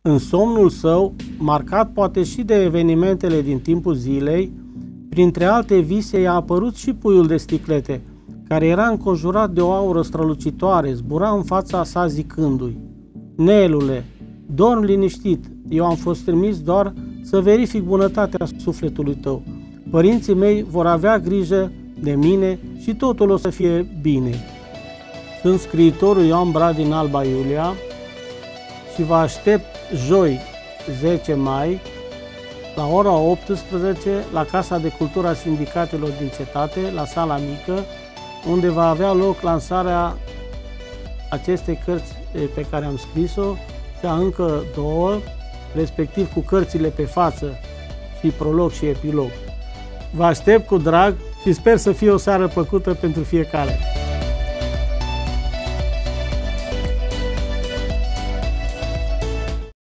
În somnul său, marcat poate și de evenimentele din timpul zilei, printre alte vise i-a apărut și puiul de sticlete, care era înconjurat de o aură strălucitoare, zbura în fața sa zicându-i: „Nelule, dorm liniștit, eu am fost trimis doar să verific bunătatea sufletului tău. Părinții mei vor avea grijă de mine și totul o să fie bine.” Sunt scriitorul Ioan Brad din Alba Iulia și vă aștept joi, 10 mai, la ora 18, la Casa de Cultură a Sindicatelor din cetate, la sala mică, unde va avea loc lansarea acestei cărți pe care am scris-o și a încă două, respectiv cu cărțile pe față și prolog și epilog. Vă aștept cu drag și sper să fie o seară plăcută pentru fiecare.